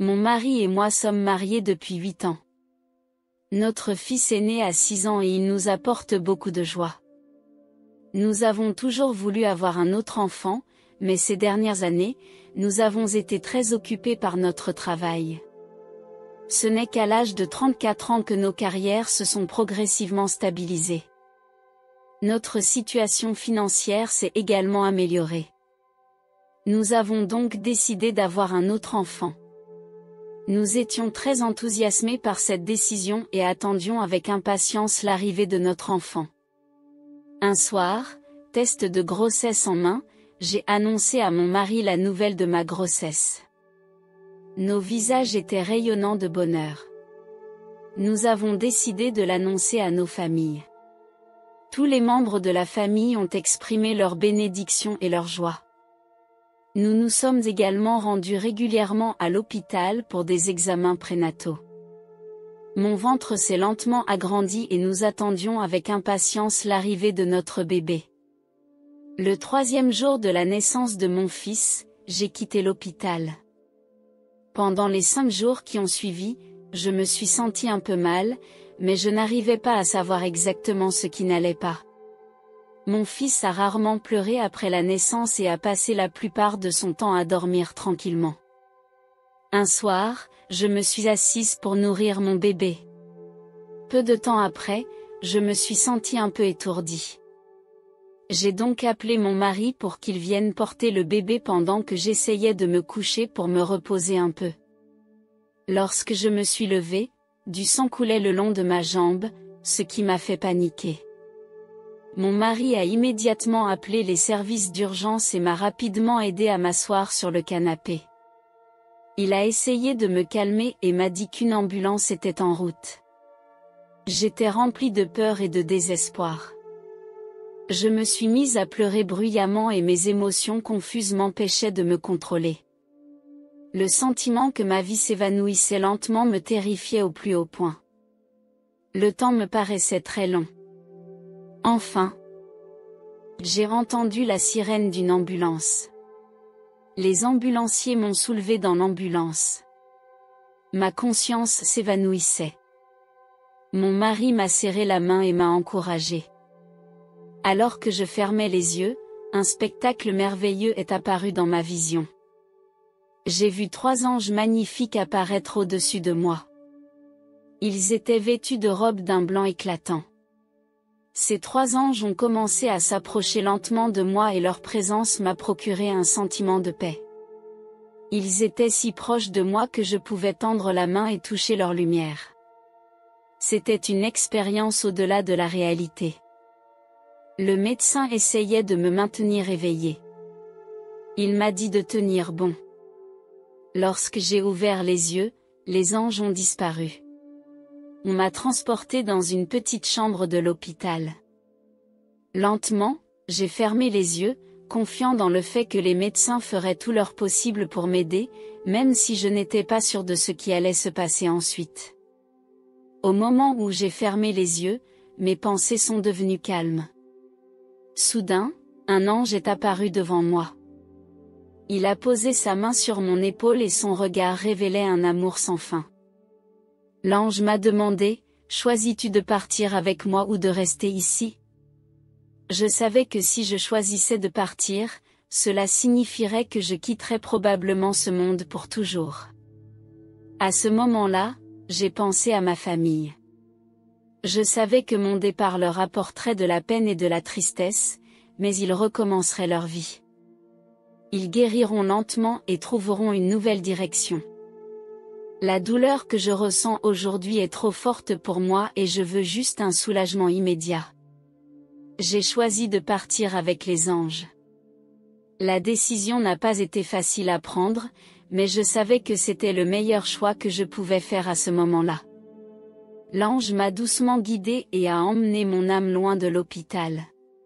Mon mari et moi sommes mariés depuis 8 ans. Notre fils aîné a 6 ans et il nous apporte beaucoup de joie. Nous avons toujours voulu avoir un autre enfant, mais ces dernières années, nous avons été très occupés par notre travail. Ce n'est qu'à l'âge de 34 ans que nos carrières se sont progressivement stabilisées. Notre situation financière s'est également améliorée. Nous avons donc décidé d'avoir un autre enfant. Nous étions très enthousiasmés par cette décision et attendions avec impatience l'arrivée de notre enfant. Un soir, test de grossesse en main, j'ai annoncé à mon mari la nouvelle de ma grossesse. Nos visages étaient rayonnants de bonheur. Nous avons décidé de l'annoncer à nos familles. Tous les membres de la famille ont exprimé leur bénédiction et leur joie. Nous nous sommes également rendus régulièrement à l'hôpital pour des examens prénataux. Mon ventre s'est lentement agrandi et nous attendions avec impatience l'arrivée de notre bébé. Le 3e jour de la naissance de mon fils, j'ai quitté l'hôpital. Pendant les 5 jours qui ont suivi, je me suis sentie un peu mal, mais je n'arrivais pas à savoir exactement ce qui n'allait pas. Mon fils a rarement pleuré après la naissance et a passé la plupart de son temps à dormir tranquillement. Un soir, je me suis assise pour nourrir mon bébé. Peu de temps après, je me suis sentie un peu étourdie. J'ai donc appelé mon mari pour qu'il vienne porter le bébé pendant que j'essayais de me coucher pour me reposer un peu. Lorsque je me suis levée, du sang coulait le long de ma jambe, ce qui m'a fait paniquer. Mon mari a immédiatement appelé les services d'urgence et m'a rapidement aidé à m'asseoir sur le canapé. Il a essayé de me calmer et m'a dit qu'une ambulance était en route. J'étais remplie de peur et de désespoir. Je me suis mise à pleurer bruyamment et mes émotions confuses m'empêchaient de me contrôler. Le sentiment que ma vie s'évanouissait lentement me terrifiait au plus haut point. Le temps me paraissait très long. Enfin, j'ai entendu la sirène d'une ambulance. Les ambulanciers m'ont soulevée dans l'ambulance. Ma conscience s'évanouissait. Mon mari m'a serré la main et m'a encouragée. Alors que je fermais les yeux, un spectacle merveilleux est apparu dans ma vision. J'ai vu 3 anges magnifiques apparaître au-dessus de moi. Ils étaient vêtus de robes d'un blanc éclatant. Ces 3 anges ont commencé à s'approcher lentement de moi et leur présence m'a procuré un sentiment de paix. Ils étaient si proches de moi que je pouvais tendre la main et toucher leur lumière. C'était une expérience au-delà de la réalité. Le médecin essayait de me maintenir éveillée. Il m'a dit de tenir bon. Lorsque j'ai ouvert les yeux, les anges ont disparu. On m'a transportée dans une petite chambre de l'hôpital. Lentement, j'ai fermé les yeux, confiant dans le fait que les médecins feraient tout leur possible pour m'aider, même si je n'étais pas sûre de ce qui allait se passer ensuite. Au moment où j'ai fermé les yeux, mes pensées sont devenues calmes. Soudain, un ange est apparu devant moi. Il a posé sa main sur mon épaule et son regard révélait un amour sans fin. L'ange m'a demandé, « Choisis-tu de partir avec moi ou de rester ici ?» Je savais que si je choisissais de partir, cela signifierait que je quitterais probablement ce monde pour toujours. À ce moment-là, j'ai pensé à ma famille. Je savais que mon départ leur apporterait de la peine et de la tristesse, mais ils recommenceraient leur vie. Ils guériront lentement et trouveront une nouvelle direction. La douleur que je ressens aujourd'hui est trop forte pour moi et je veux juste un soulagement immédiat. J'ai choisi de partir avec les anges. La décision n'a pas été facile à prendre, mais je savais que c'était le meilleur choix que je pouvais faire à ce moment-là. L'ange m'a doucement guidée et a emmené mon âme loin de l'hôpital.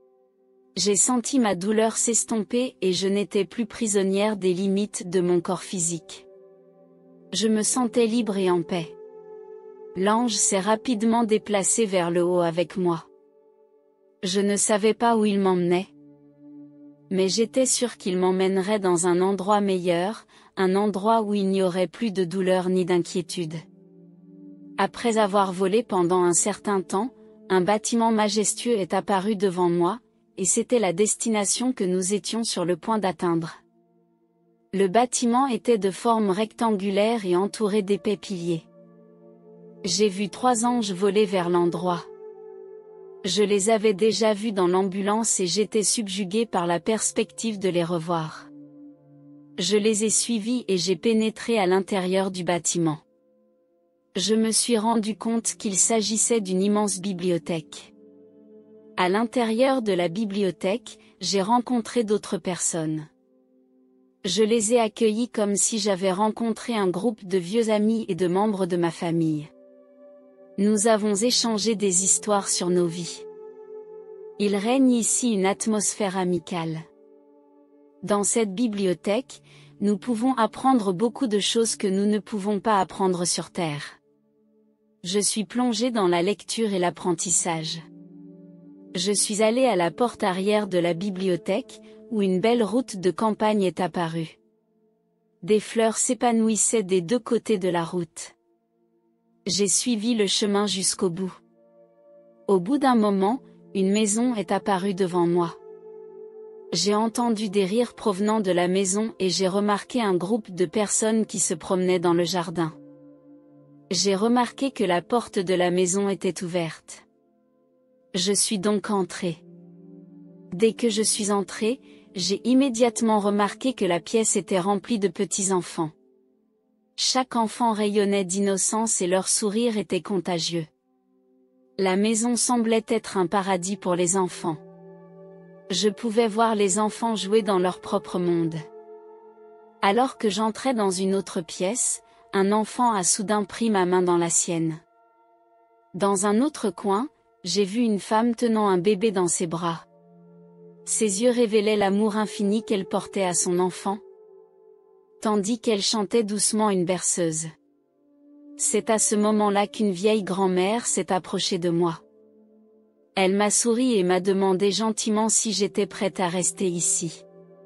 J'ai senti ma douleur s'estomper et je n'étais plus prisonnière des limites de mon corps physique. Je me sentais libre et en paix. L'ange s'est rapidement déplacé vers le haut avec moi. Je ne savais pas où il m'emmenait. Mais j'étais sûre qu'il m'emmènerait dans un endroit meilleur, un endroit où il n'y aurait plus de douleur ni d'inquiétude. Après avoir volé pendant un certain temps, un bâtiment majestueux est apparu devant moi, et c'était la destination que nous étions sur le point d'atteindre. Le bâtiment était de forme rectangulaire et entouré d'épais piliers. J'ai vu 3 anges voler vers l'endroit. Je les avais déjà vus dans l'ambulance et j'étais subjuguée par la perspective de les revoir. Je les ai suivis et j'ai pénétré à l'intérieur du bâtiment. Je me suis rendu compte qu'il s'agissait d'une immense bibliothèque. À l'intérieur de la bibliothèque, j'ai rencontré d'autres personnes. Je les ai accueillis comme si j'avais rencontré un groupe de vieux amis et de membres de ma famille. Nous avons échangé des histoires sur nos vies. Il règne ici une atmosphère amicale. Dans cette bibliothèque, nous pouvons apprendre beaucoup de choses que nous ne pouvons pas apprendre sur Terre. Je suis plongée dans la lecture et l'apprentissage. Je suis allée à la porte arrière de la bibliothèque, où une belle route de campagne est apparue. Des fleurs s'épanouissaient des 2 côtés de la route. J'ai suivi le chemin jusqu'au bout. Au bout d'un moment, une maison est apparue devant moi. J'ai entendu des rires provenant de la maison et j'ai remarqué un groupe de personnes qui se promenaient dans le jardin. J'ai remarqué que la porte de la maison était ouverte. Je suis donc entrée. Dès que je suis entrée, j'ai immédiatement remarqué que la pièce était remplie de petits enfants. Chaque enfant rayonnait d'innocence et leur sourire était contagieux. La maison semblait être un paradis pour les enfants. Je pouvais voir les enfants jouer dans leur propre monde. Alors que j'entrais dans une autre pièce, un enfant a soudain pris ma main dans la sienne. Dans un autre coin, j'ai vu une femme tenant un bébé dans ses bras. Ses yeux révélaient l'amour infini qu'elle portait à son enfant, tandis qu'elle chantait doucement une berceuse. C'est à ce moment-là qu'une vieille grand-mère s'est approchée de moi. Elle m'a souri et m'a demandé gentiment si j'étais prête à rester ici.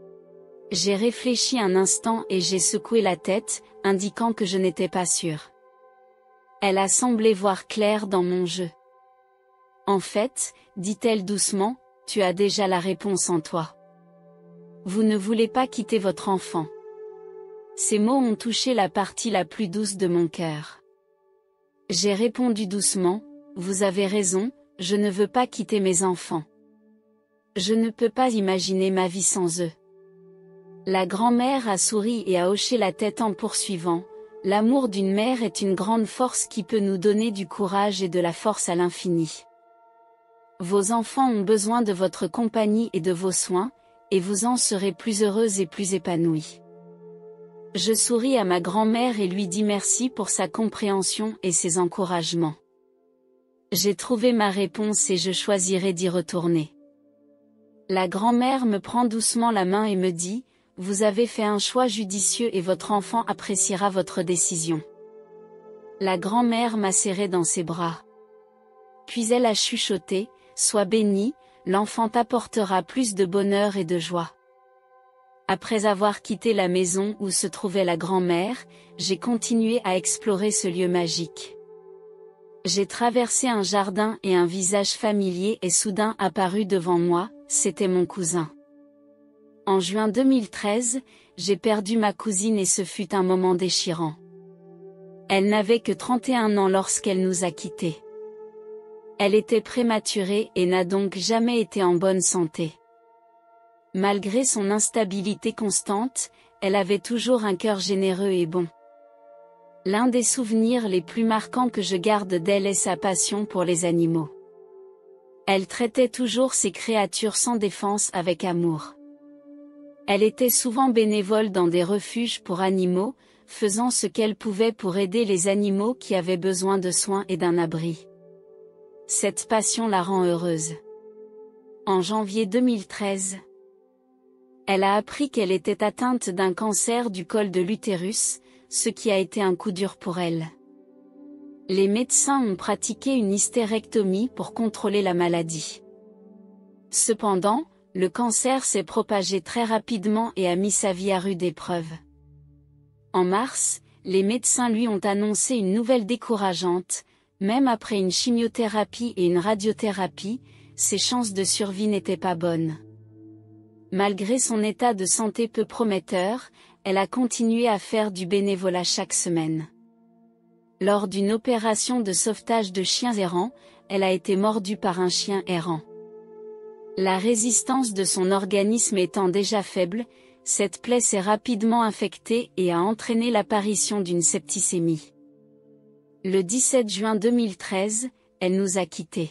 J'ai réfléchi un instant et j'ai secoué la tête, indiquant que je n'étais pas sûre. Elle a semblé voir clair dans mon jeu. En fait, dit-elle doucement, tu as déjà la réponse en toi. Vous ne voulez pas quitter votre enfant. Ces mots ont touché la partie la plus douce de mon cœur. J'ai répondu doucement, vous avez raison, je ne veux pas quitter mes enfants. Je ne peux pas imaginer ma vie sans eux. La grand-mère a souri et a hoché la tête en poursuivant, l'amour d'une mère est une grande force qui peut nous donner du courage et de la force à l'infini. Vos enfants ont besoin de votre compagnie et de vos soins, et vous en serez plus heureuse et plus épanouie. Je souris à ma grand-mère et lui dis merci pour sa compréhension et ses encouragements. J'ai trouvé ma réponse et je choisirai d'y retourner. La grand-mère me prend doucement la main et me dit, vous avez fait un choix judicieux et votre enfant appréciera votre décision. La grand-mère m'a serré dans ses bras. Puis elle a chuchoté, sois béni, l'enfant t'apportera plus de bonheur et de joie. Après avoir quitté la maison où se trouvait la grand-mère, j'ai continué à explorer ce lieu magique. J'ai traversé un jardin et un visage familier est soudain apparu devant moi, c'était mon cousin. En juin 2013, j'ai perdu ma cousine et ce fut un moment déchirant. Elle n'avait que 31 ans lorsqu'elle nous a quittés. Elle était prématurée et n'a donc jamais été en bonne santé. Malgré son instabilité constante, elle avait toujours un cœur généreux et bon. L'un des souvenirs les plus marquants que je garde d'elle est sa passion pour les animaux. Elle traitait toujours ces créatures sans défense avec amour. Elle était souvent bénévole dans des refuges pour animaux, faisant ce qu'elle pouvait pour aider les animaux qui avaient besoin de soins et d'un abri. Cette passion la rend heureuse. En janvier 2013, elle a appris qu'elle était atteinte d'un cancer du col de l'utérus, ce qui a été un coup dur pour elle. Les médecins ont pratiqué une hystérectomie pour contrôler la maladie. Cependant, Le cancer s'est propagé très rapidement et a mis sa vie à rude épreuve. En mars, les médecins lui ont annoncé une nouvelle décourageante: même après une chimiothérapie et une radiothérapie, ses chances de survie n'étaient pas bonnes. Malgré son état de santé peu prometteur, elle a continué à faire du bénévolat chaque semaine. Lors d'une opération de sauvetage de chiens errants, elle a été mordue par un chien errant. La résistance de son organisme étant déjà faible, cette plaie s'est rapidement infectée et a entraîné l'apparition d'une septicémie. Le 17 juin 2013, elle nous a quittés.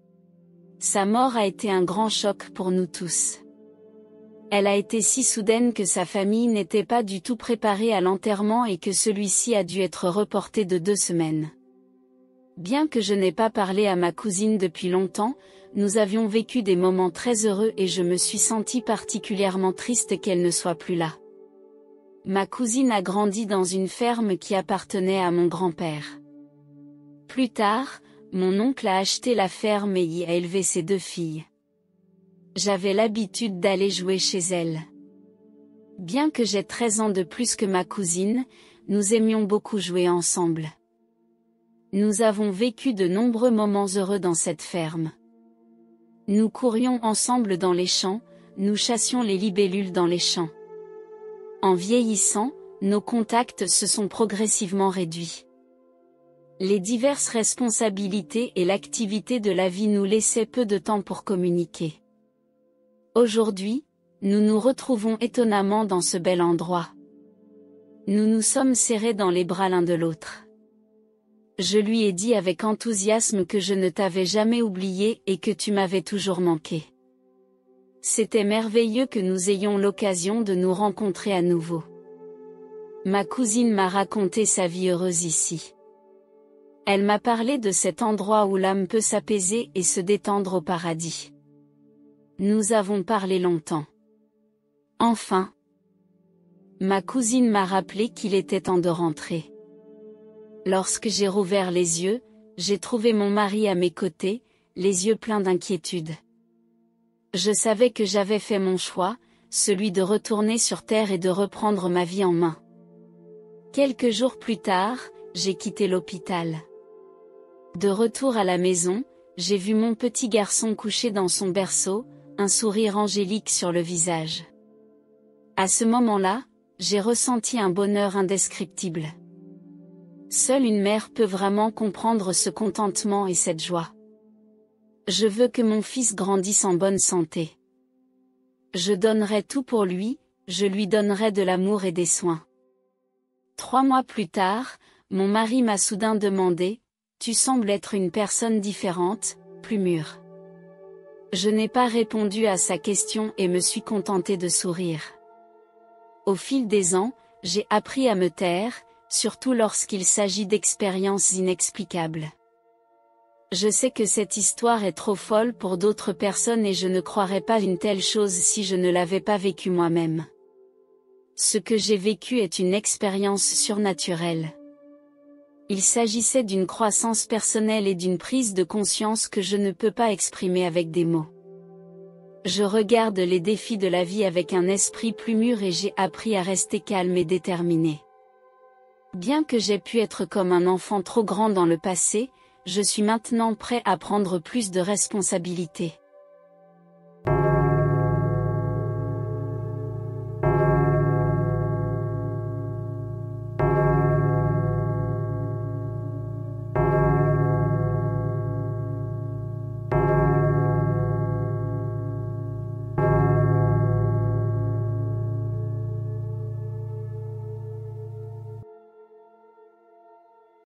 Sa mort a été un grand choc pour nous tous. Elle a été si soudaine que sa famille n'était pas du tout préparée à l'enterrement et que celui-ci a dû être reporté de 2 semaines. Bien que je n'ai pas parlé à ma cousine depuis longtemps, nous avions vécu des moments très heureux et je me suis sentie particulièrement triste qu'elle ne soit plus là. Ma cousine a grandi dans une ferme qui appartenait à mon grand-père. Plus tard, mon oncle a acheté la ferme et y a élevé ses 2 filles. J'avais l'habitude d'aller jouer chez elle. Bien que j'aie 13 ans de plus que ma cousine, nous aimions beaucoup jouer ensemble. Nous avons vécu de nombreux moments heureux dans cette ferme. Nous courions ensemble dans les champs, nous chassions les libellules dans les champs. En vieillissant, nos contacts se sont progressivement réduits. Les diverses responsabilités et l'activité de la vie nous laissaient peu de temps pour communiquer. Aujourd'hui, nous nous retrouvons étonnamment dans ce bel endroit. Nous nous sommes serrés dans les bras l'un de l'autre. Je lui ai dit avec enthousiasme que je ne t'avais jamais oublié et que tu m'avais toujours manqué. C'était merveilleux que nous ayons l'occasion de nous rencontrer à nouveau. Ma cousine m'a raconté sa vie heureuse ici. Elle m'a parlé de cet endroit où l'âme peut s'apaiser et se détendre au paradis. Nous avons parlé longtemps. Enfin, ma cousine m'a rappelé qu'il était temps de rentrer. Lorsque j'ai rouvert les yeux, j'ai trouvé mon mari à mes côtés, les yeux pleins d'inquiétude. Je savais que j'avais fait mon choix, celui de retourner sur Terre et de reprendre ma vie en main. Quelques jours plus tard, j'ai quitté l'hôpital. De retour à la maison, j'ai vu mon petit garçon couché dans son berceau, un sourire angélique sur le visage. À ce moment-là, j'ai ressenti un bonheur indescriptible. Seule une mère peut vraiment comprendre ce contentement et cette joie. Je veux que mon fils grandisse en bonne santé. Je donnerai tout pour lui, je lui donnerai de l'amour et des soins. 3 mois plus tard, mon mari m'a soudain demandé: « Tu sembles être une personne différente, plus mûre. » Je n'ai pas répondu à sa question et me suis contentée de sourire. Au fil des ans, j'ai appris à me taire, surtout lorsqu'il s'agit d'expériences inexplicables. Je sais que cette histoire est trop folle pour d'autres personnes et je ne croirais pas une telle chose si je ne l'avais pas vécue moi-même. Ce que j'ai vécu est une expérience surnaturelle. Il s'agissait d'une croissance personnelle et d'une prise de conscience que je ne peux pas exprimer avec des mots. Je regarde les défis de la vie avec un esprit plus mûr et j'ai appris à rester calme et déterminé. Bien que j'aie pu être comme un enfant trop grand dans le passé, je suis maintenant prêt à prendre plus de responsabilités.